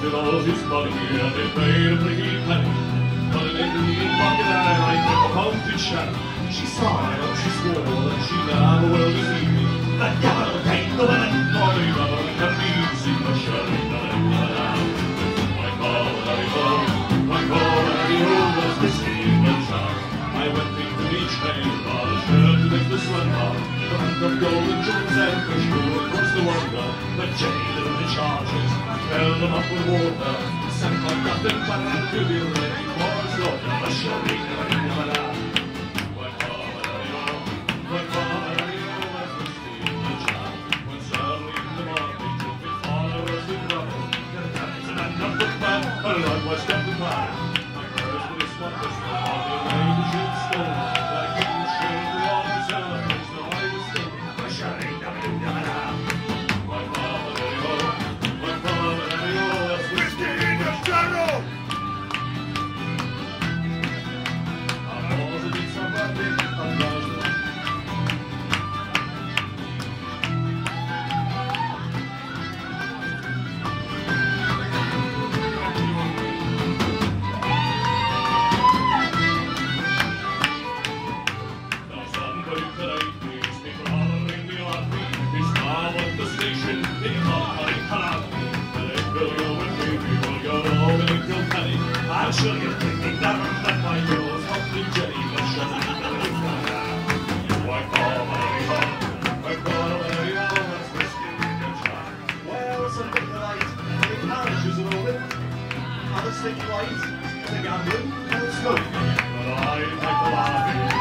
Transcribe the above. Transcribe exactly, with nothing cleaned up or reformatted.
counted all his money, and it made a pretty penny. But in the pocket eye, like a haunted shadow, she smiled, she swore that she never will deceive me. The devil take the women, nor the devil can be seen, but surely nothing will allow. My call, Harry-ho, my call, Harry-ho, was whiskey in the jar. I went into each train, bought a shirt to make the sweat bar. The hand of golden jewels and fish grew across the wonder. The jailer of the charges filled them up with water. Sent my captain back to the ready for a slaughter. But surely nothing will allow. My call, Harry-ho, my call, Harry-ho, was whiskey in the jar. When early in the morning, with followers in rubble, the captain and the footman, a lot was kept in mind. My first with his spotless body, lay the ship still. Like a shield, the officer, there's no I was still. My surely nothing will allow. My call, Harry-ho, my call, Harry-ho, was whiskey in the jar. I was a bit somebody, I was a I'm sure you're thinking that that my girl's hotly jelly, but shut it down. Why call Harry-ho? Why call Harry-ho? That's whiskey in your jar. Well, something light, the carriages are all in. Others think light, the gambling, and the smoking. But I like the laughing.